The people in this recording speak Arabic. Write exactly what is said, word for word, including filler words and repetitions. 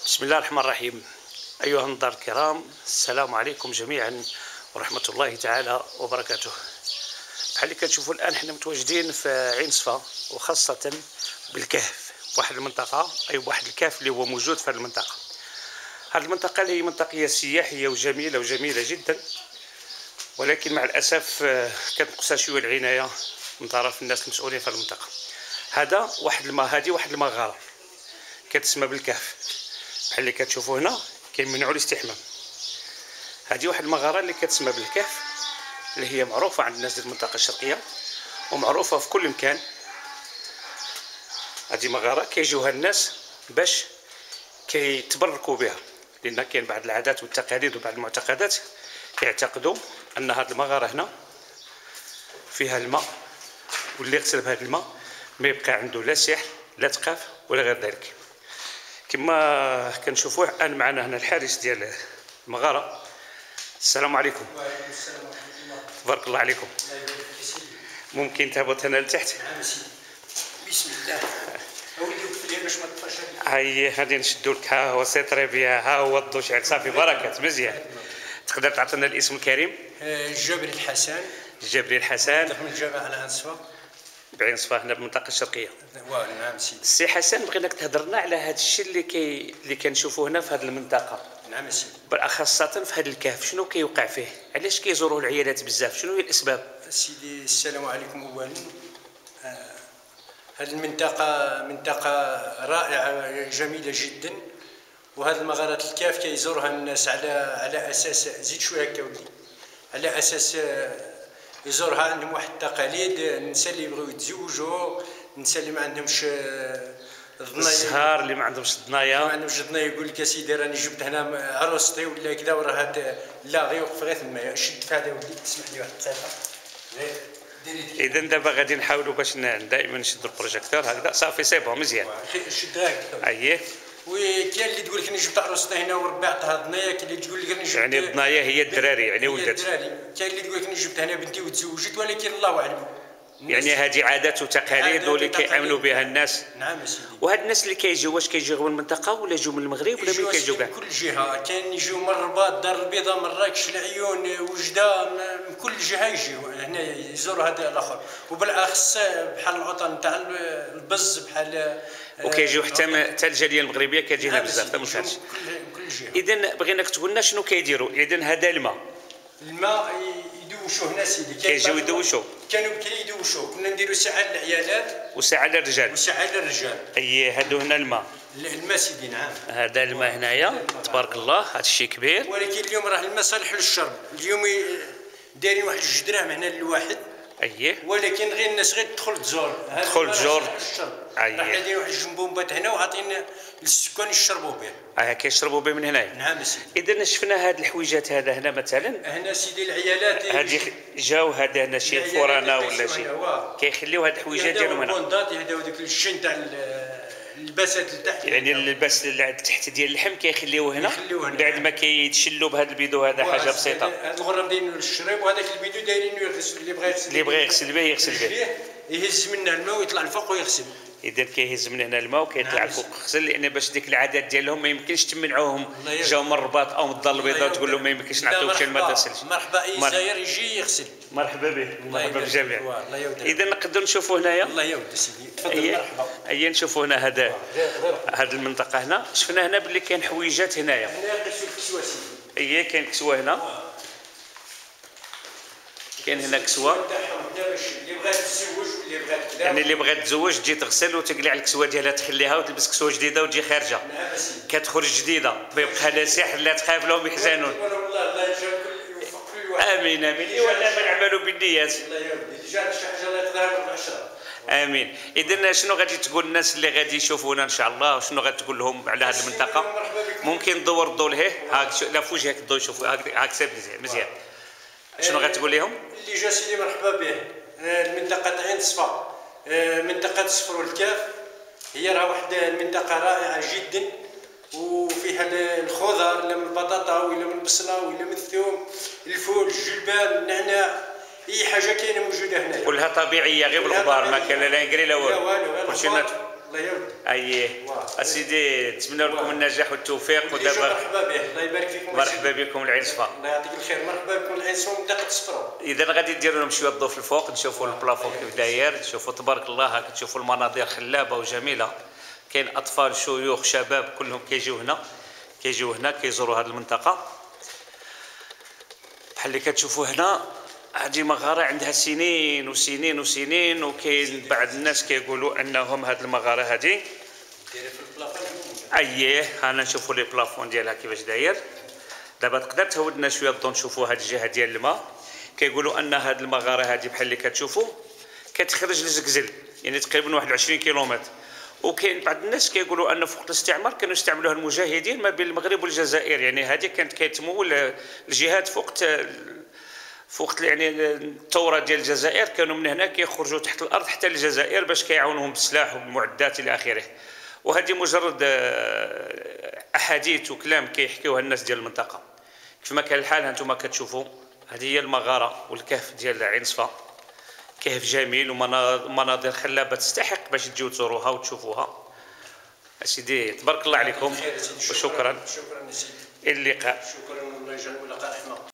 بسم الله الرحمن الرحيم. أيها النظار الكرام، السلام عليكم جميعا ورحمة الله تعالى وبركاته. بحال اللي كتشوفوا الآن حنا متواجدين في عين صفا، وخاصة بالكهف، واحد المنطقة أي واحد الكهف اللي هو موجود في هذه المنطقة. هذه المنطقة اللي هي منطقة سياحية وجميلة وجميلة جدا، ولكن مع الأسف كتنقصها شوية العناية من طرف الناس المسؤولين في هذه المنطقة. هذا واحد الما هذه واحد المغارة كتسمى بالكهف، بحال اللي كتشوفوا هنا كيمنعوا الاستحمام. هذه واحد المغاره اللي كتسمى بالكهف، اللي هي معروفه عند الناس ديال المنطقه الشرقيه ومعروفه في كل مكان. هذه مغاره كيجيوها الناس باش كيتبركوا بها، لان كاين بعض العادات والتقاليد وبعض المعتقدات كيعتقدوا ان هذه المغاره هنا فيها الماء، واللي يغسل بهذا الماء ما يبقى عنده لا سحر لا تقاف ولا غير ذلك. كما كنشوفوه الان معنا هنا الحارس ديال المغاره. السلام عليكم. وعليكم السلام ورحمة الله. تبارك الله عليكم. الله يبارك في سيدي. ممكن تهبط هنا لتحت؟ نعم سيدي. بسم الله. أولي وقف لي باش ما تطفاش هذيك. هاي غادي نشدو لك، ها هو سي تري بيان، ها هو الضو شعل صافي بركات مزيان. تقدر تعطينا الاسم الكريم؟ جبري الحسن. جبري الحسن. من الجامعة على عين صفا. بعين صفا هنا بالمنطقه الشرقيه. نعم سيدي. السي حسن، بغيناك تهضرنا على هذا الشيء اللي كي اللي كنشوفوه هنا في هذه المنطقه. نعم سيدي. خاصة في هذا الكهف، شنو كيوقع فيه؟ علاش كيزوروه العيالات بزاف؟ شنو هي الاسباب؟ سيدي السلام عليكم. اولا آه هذه المنطقة منطقة رائعة جميلة جدا، وهذه المغارات الكهف كيزورها الناس على على اساس، زيد شويه هكا ولدي، على اساس يزورها عندهم واحد التقاليد. النساء اللي يبغيو يتزوجوا، النساء اللي ما عندهمش ضنايا، الزهار اللي ما عندهمش ضنايا، ما عندهمش ضنايا، يقول لك اسيدي راني جبت هنا عروستي ولا كذا، وراه هذا لا غير يوقف غير ثما. شد في هذا ولدي، تسمح لي واحد الدقيقه. اذا دابا غادي نحاولوا باش دائما نشدوا البروجيكتور هكذا. صافي سي بون مزيان. شد هكذا. اييه. وكاين اللي تقول لك راني جبت عروستي هنا وربي عطاها ضنايا، كاين اللي تقول لك راني جبت، يعني الضنايا هي الدراري، يعني ولدات. كاين اللي تقول لك راني جبت هنا بنتي وتزوجت، ولكن الله اعلم. يعني هذه عادات وتقاليد واللي كيامنوا بها الناس. نعم سيدي. وهاد الناس اللي كيجيو، واش كيجيو من المنطقه ولا يجيو من المغرب ولا من كيجيو كاع؟ من كل جهه، كاين يجيو من الرباط، دار البيضاء، مراكش، العيون، وجده، من كل جهه يجيو هنا يزوروا هذا الاخر، وبالاخص بحال الوطن تاع البز، بحال وكيجيو حتى حتى الجاليه المغربيه كتجي هنا بزاف. من كل جهه. اذا بغيناك تقول لنا شنو كيديروا. اذا هذا الماء الماء يدوشوه هنا سيدي، كيجيو يدوشوا. كانوا كيدوشوه، كنا نديروا ساعه للعيالات وساعه للرجال. وساعه للرجال. اي هادو هنا الماء. الماء سيدي. نعم. هذا الماء هنايا تبارك الله، هذا الشيء كبير. ولكن اليوم راه الماء صالح للشرب. اليوم دايرين واحد جوج دراهم هنا للواحد. اييه. ولكن غير الناس غير تدخل تزور. تدخل تزور. اييه. راح دايرين واحد الجنبومبات هنا وعاطين للسكان يشربوا به. اه كيشربوا به من هنايا. نعم سيدي. اذا شفنا هاد الحويجات هذا هنا مثلا. هنا سيدي العيالات هادي جاو هذا هنا شي فرانا ولا شي كيخليو هاد الحويجات ديالهم هنا. البوندات يهداو داك الشن تاع اللباسات لتحت، يعني اللباس اللي تحت ديال اللحم كيخليوه هنا هنا بعد ما كيتشلوا بهذا البيدو. هذا حاجه بسيطه. هاد الغراب دايرينو للشريب، وهذاك البيدو دايرينو يغسل. اللي بغى يغسل اللي بغى يغسل به يغسل به، يهز منه الماء ويطلع الفوق ويغسل. اذا كيهز من هنا الماء وكيطلع الفوق يغسل، لان باش ديك العادات ديالهم ما يمكنش تمنعوهم. جاو من الرباط او من الدار البيضاء تقول لهم ما يمكنش نعطيوك الماء تغسلش. مرحبا اي زاير يجي يغسل. مرحبا به، مرحبا بالجميع. الله يودي. اذا نقدروا نشوفوا هنايا. الله يودي سيدي. تفضل. مرحبا. اي نشوفوا هنا هذا هذه المنطقه هنا. شفنا هنا باللي كاين حويجات هنايا. هنا كنشوف كسوه سيدي. اي كاين كسوه هنا، كاين هنا كسوه. اللي بغات تزوج واللي بغات كذا، يعني اللي بغات تزوج تجي تغسل وتقلع الكسوه ديالها، تخليها وتلبس كسوه جديده وتجي خارجه. نعم سيدي. كتخرج جديده، ما يبقى لا سحر لا تخاف لهم يحزنون. والله الله يجعل يوفق كل واحد. امين امين. ولا ما نعملوا بالنيات. الله يودي. جات شي حاجه الله يقدرها بالعشره. امين. اذا شنو غادي تقول الناس اللي غادي يشوفونا ان شاء الله، وشنو غادي تقول لهم على هذه المنطقه؟ ممكن تدور الضوء لهيه. هاك لا في وجهك الضوء، شوفوا هاك سير مزيان مزيان. شنو غتقول لهم؟ اللي جا سيدي مرحبا به. المنطقه عين صفا، منطقه صفر والكاف، هي راه واحد المنطقه رائعه جدا، وفيها الخضر، لا من البطاطا ولا من البصله ولا من الثوم، الفول، الجلبان، النعناع، اي حاجه كاينه موجوده هنا. كلها طبيعيه غير بالغبار، ما كان لا نقري لا والو. كلشي الله الله يود. اييه اسيدي، نتمنى لكم النجاح والتوفيق. ودابا مرحبا به، الله يبارك فيكم. مرحبا بكم العين صفا. الله يعطيك الخير. مرحبا بكم العين صفا منطقه صفرو. اذا غادي نديروا لهم شويه الضوء في الفوق، نشوفوا البلافون كيف داير، تشوفوا تبارك الله، هاك تشوفوا المناظر خلابه وجميله. كاين اطفال شيوخ شباب كلهم كيجيو هنا، كيجيو هنا كيزوروا هذه المنطقه. بحال اللي كتشوفوا هنا، هذه مغاره عندها سنين وسنين وسنين، وكاين بعض الناس كيقولوا انهم هذه المغاره هذه اييه. هانا نشوفوا لي بلافون ديالها كيفاش داير. دابا تقدر تهود لنا شويه الضوء نشوفوا هذه الجهه ديال الماء. كيقولوا ان هذه المغاره هذه بحال اللي كتشوفوا كتخرج لزقزل، يعني تقريبا واحد وعشرين كيلومتر. وكاين بعض الناس كيقولوا ان في وقت الاستعمار كانوا يستعملوها المجاهدين ما بين المغرب والجزائر، يعني هذه كانت كتمول الجهاد في وقت في وقت يعني الثوره ديال الجزائر، كانوا من هنا كيخرجوا تحت الارض حتى للجزائر باش كيعاونوهم بالسلاح وبالمعدات الى اخره. وهذه مجرد احاديث وكلام كيحكيوها الناس ديال المنطقه. كيفما كان الحال هانتوما كتشوفوا، هذه هي المغاره والكهف ديال عين صفا. كهف جميل ومناظر خلابه تستحق باش تجيو تزوروها وتشوفوها. اسيدي تبارك الله عليكم وشكرا. شكرا سيدي. الى اللقاء. شكرا، والله يجعل لقاء رحمه.